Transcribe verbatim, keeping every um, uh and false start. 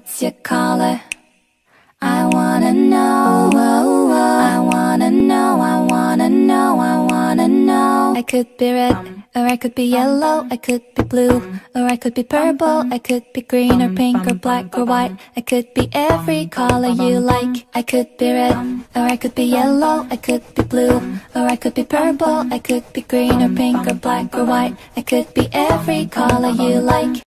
What's your color? I wanna know, I wanna know, I wanna know, I wanna know. I could be red, or I could be yellow, I could be blue, or I could be purple, I could be green or pink or black or white. I could be every color you like. I could be red, or I could be yellow, I could be blue, or I could be purple, I could be green or pink or black or white. I could be every color you like.